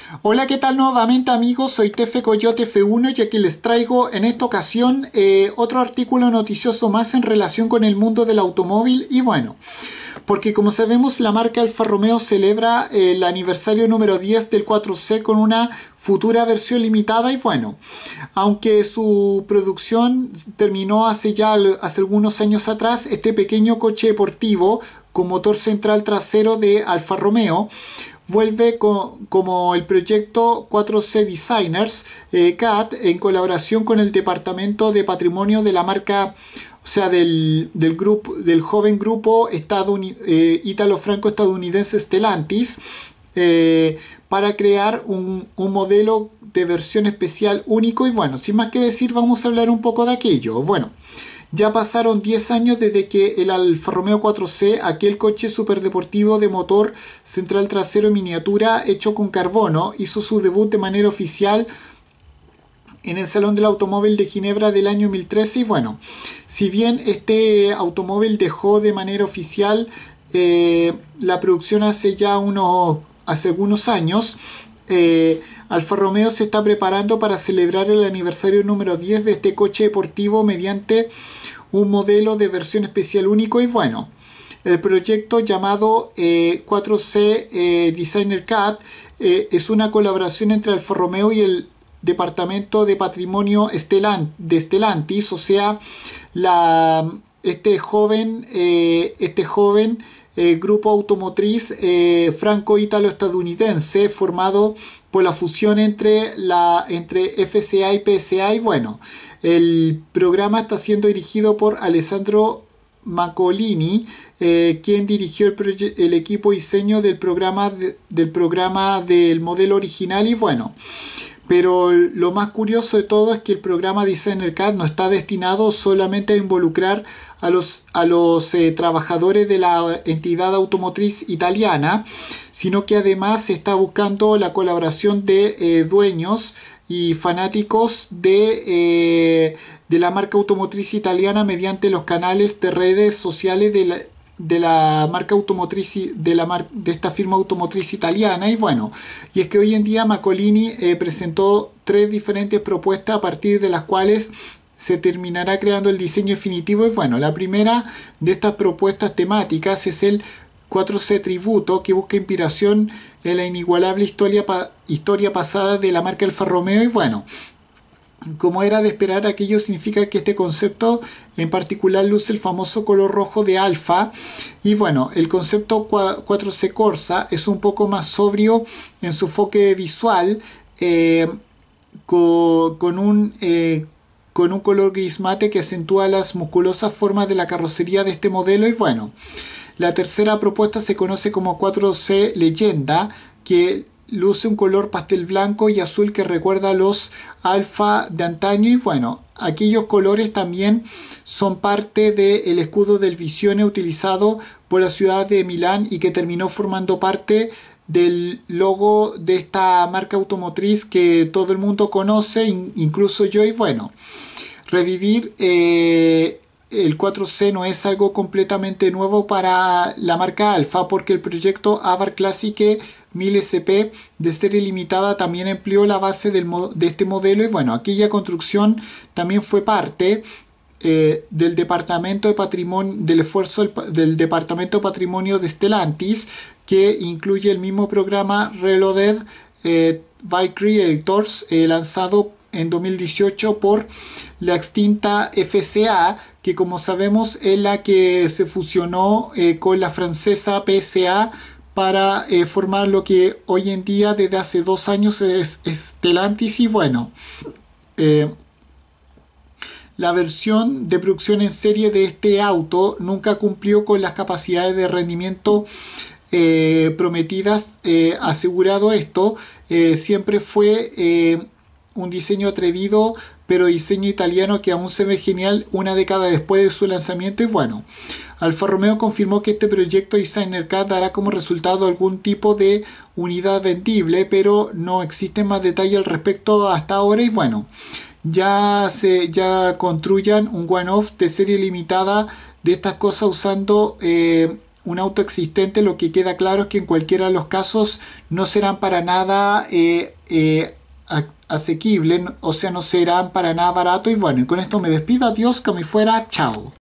Hola, ¿qué tal nuevamente amigos? Soy Tefe Coyote F1 y aquí les traigo en esta ocasión otro artículo noticioso más en relación con el mundo del automóvil y bueno, porque como sabemos la marca Alfa Romeo celebra el aniversario número 10 del 4C con una futura versión limitada y bueno, aunque su producción terminó hace algunos años atrás, este pequeño coche deportivo con motor central trasero de Alfa Romeo vuelve como el proyecto 4C Designers CAT en colaboración con el Departamento de Patrimonio de la marca, o sea, del joven grupo ítalo-franco-estadounidense Stellantis, para crear un modelo de versión especial único. Y bueno, sin más que decir, vamos a hablar un poco de aquello. Bueno, ya pasaron 10 años desde que el Alfa Romeo 4C, aquel coche superdeportivo de motor central trasero en miniatura hecho con carbono, hizo su debut de manera oficial en el Salón del Automóvil de Ginebra del año 2013. Y bueno, si bien este automóvil dejó de manera oficial la producción hace algunos años, Alfa Romeo se está preparando para celebrar el aniversario número 10 de este coche deportivo mediante un modelo de versión especial único. Y bueno, el proyecto llamado 4C Designer CAT es una colaboración entre Alfa Romeo y el Departamento de Patrimonio de Stellantis, o sea, este joven grupo automotriz franco-ítalo-estadounidense formado por la fusión entre FCA y PSA. Y bueno, el programa está siendo dirigido por Alessandro Macolini, quien dirigió el equipo diseño del programa del modelo original. Y bueno, pero lo más curioso de todo es que el programa Designer CAD no está destinado solamente a involucrar a los trabajadores de la entidad automotriz italiana, sino que además está buscando la colaboración de dueños y fanáticos de la marca automotriz italiana mediante los canales de redes sociales de la marca automotriz de esta firma automotriz italiana. Y bueno, y es que hoy en día Macolini presentó 3 diferentes propuestas a partir de las cuales se terminará creando el diseño definitivo. Y bueno, la primera de estas propuestas temáticas es el 4C Tributo, que busca inspiración en la inigualable historia pasada de la marca Alfa Romeo. Y bueno, como era de esperar, aquello significa que este concepto en particular luce el famoso color rojo de Alfa. Y bueno, el concepto 4C Corsa es un poco más sobrio en su enfoque visual, con un color gris mate que acentúa las musculosas formas de la carrocería de este modelo. Y bueno, la tercera propuesta se conoce como 4C Leyenda, que luce un color pastel blanco y azul que recuerda a los Alfa de antaño. Y bueno, aquellos colores también son parte del escudo del Visione utilizado por la ciudad de Milán y que terminó formando parte del logo de esta marca automotriz que todo el mundo conoce, incluso yo. Y bueno, revivir el 4C no es algo completamente nuevo para la marca Alfa, porque el proyecto Abarth Classic 1000 SP de serie limitada también empleó la base de este modelo. Y bueno, aquella construcción también fue parte del Departamento de Patrimonio, del esfuerzo del Departamento de Patrimonio de Stellantis, que incluye el mismo programa Reloaded by Creators, lanzado en 2018 por la extinta FCA, que como sabemos es la que se fusionó con la francesa PSA para formar lo que hoy en día desde hace 2 años es Stellantis. Y bueno, la versión de producción en serie de este auto nunca cumplió con las capacidades de rendimiento prometidas. Asegurado esto, siempre fue un diseño atrevido, pero diseño italiano que aún se ve genial una década después de su lanzamiento. Y bueno, Alfa Romeo confirmó que este proyecto Designer CAT dará como resultado algún tipo de unidad vendible, pero no existen más detalles al respecto hasta ahora. Y bueno, ya construyan un one-off de serie limitada de estas cosas usando un auto existente, lo que queda claro es que en cualquiera de los casos no serán para nada asequibles, o sea, no serán para nada baratos. Y bueno, y con esto me despido. Adiós, que me fuera. Chao.